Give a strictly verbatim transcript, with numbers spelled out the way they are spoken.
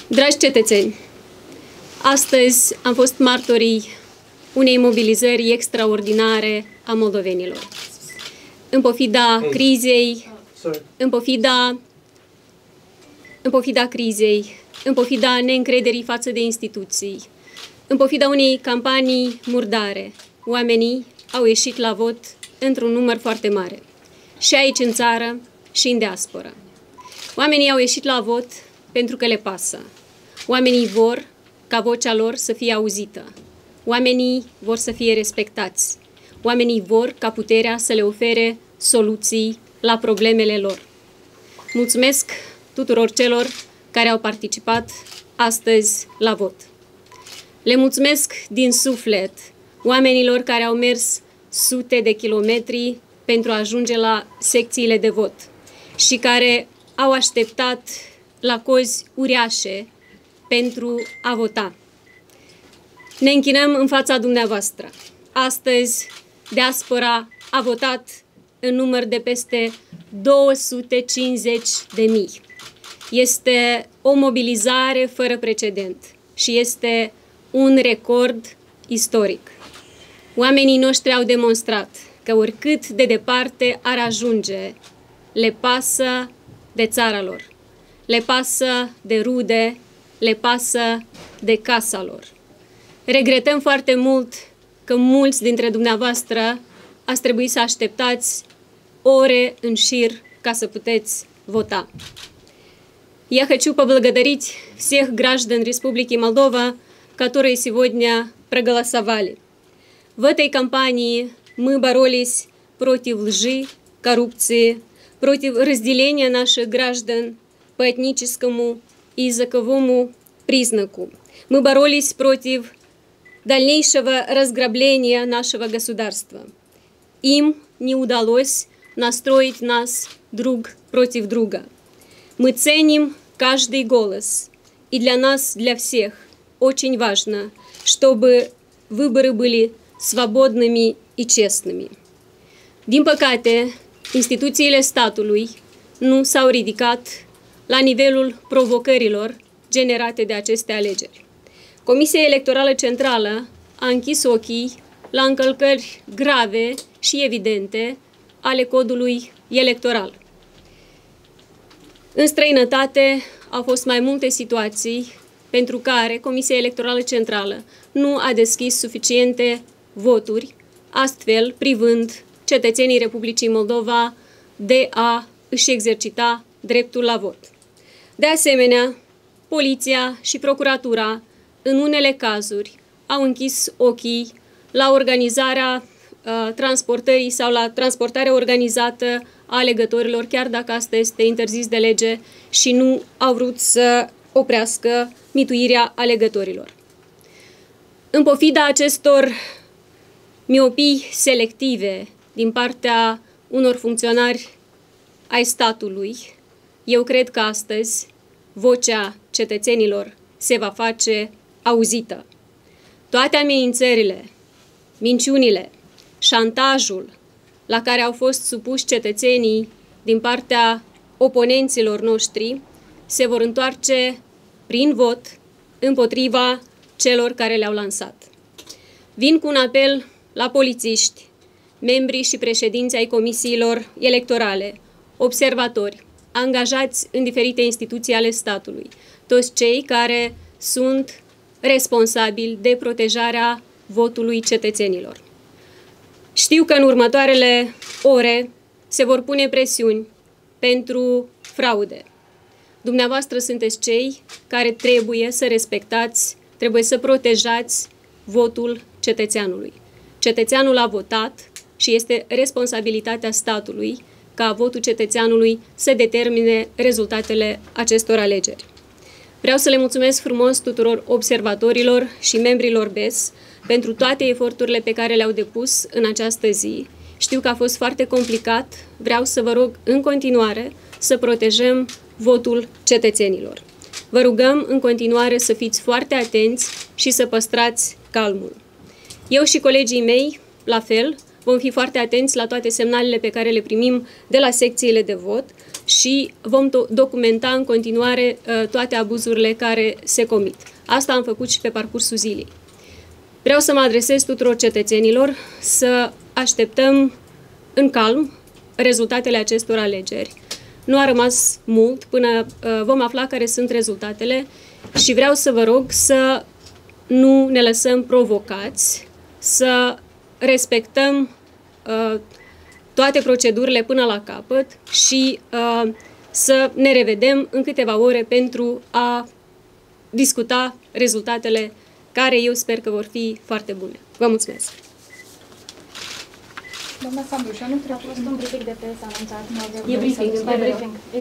Dragi cetățeni, astăzi am fost martorii unei mobilizări extraordinare a moldovenilor. În pofida crizei, în pofida, în pofida crizei, în pofida neîncrederii față de instituții, în pofida unei campanii murdare, oamenii au ieșit la vot într-un număr foarte mare, și aici în țară și în diaspora. Oamenii au ieșit la vot pentru că le pasă. Oamenii vor ca vocea lor să fie auzită. Oamenii vor să fie respectați. Oamenii vor ca puterea să le ofere soluții la problemele lor. Mulțumesc tuturor celor care au participat astăzi la vot. Le mulțumesc din suflet oamenilor care au mers sute de kilometri pentru a ajunge la secțiile de vot și care au așteptat la cozi uriașe pentru a vota. Ne închinăm în fața dumneavoastră. Astăzi, diaspora a votat în număr de peste două sute cincizeci de mii. Este o mobilizare fără precedent și este un record istoric. Oamenii noștri au demonstrat că oricât de departe ar ajunge, le pasă de țara lor, le pasă de rude, le pasă de casa lor. Regretăm foarte mult că mulți dintre dumneavoastră ați trebuit să așteptați ore în șir ca să puteți voта. Я хочу поблагодарить всех граждан Республики Молдова, которые сегодня проголосовали. В этой кампании мы боролись против лжи, коррупции, против разделения наших граждан по этническому и языковому признаку. Мы боролись против дальнейшего разграбления нашего государства. Им не удалось настроить нас друг против друга. Мы ценим каждый голос, и для нас, для всех, очень важно, чтобы выборы были свободными и честными. Din păcate, instituțiile statului nu s-au ridicat la nivelul provocărilor generate de aceste alegeri. Comisia Electorală Centrală a închis ochii la încălcări grave și evidente ale codului electoral. În străinătate au fost mai multe situații pentru care Comisia Electorală Centrală nu a deschis suficiente voturi, astfel privând cetățenii Republicii Moldova de a își exercita dreptul la vot. De asemenea, poliția și procuratura, în unele cazuri, au închis ochii la organizarea uh, transportării sau la transportarea organizată a alegătorilor, chiar dacă asta este interzis de lege, și nu au vrut să oprească mituirea alegătorilor. În pofida acestor miopii selective din partea unor funcționari ai statului, eu cred că astăzi vocea cetățenilor se va face auzită. Toate amenințările, minciunile, șantajul la care au fost supuși cetățenii din partea oponenților noștri se vor întoarce prin vot împotriva celor care le-au lansat. Vin cu un apel la polițiști, membrii și președinții ai comisiilor electorale, observatori, angajați în diferite instituții ale statului, toți cei care sunt responsabili de protejarea votului cetățenilor. Știu că în următoarele ore se vor pune presiuni pentru fraude. Dumneavoastră sunteți cei care trebuie să respectați, trebuie să protejați votul cetățeanului. Cetățeanul a votat și este responsabilitatea statului ca votul cetățeanului să determine rezultatele acestor alegeri. Vreau să le mulțumesc frumos tuturor observatorilor și membrilor B E S pentru toate eforturile pe care le-au depus în această zi. Știu că a fost foarte complicat, vreau să vă rog în continuare să protejăm votul cetățenilor. Vă rugăm în continuare să fiți foarte atenți și să păstrați calmul. Eu și colegii mei, la fel, vom fi foarte atenți la toate semnalele pe care le primim de la secțiile de vot și vom documenta în continuare uh, toate abuzurile care se comit. Asta am făcut și pe parcursul zilei. Vreau să mă adresez tuturor cetățenilor să așteptăm în calm rezultatele acestor alegeri. Nu a rămas mult până uh, vom afla care sunt rezultatele și vreau să vă rog să nu ne lăsăm provocați, să respectăm uh, toate procedurile până la capăt și uh, să ne revedem în câteva ore pentru a discuta rezultatele care eu sper că vor fi foarte bune. Vă mulțumesc! Doamna Sandușa, nu trebuie a fost un briefing de presă anunțat. E briefing, e briefing.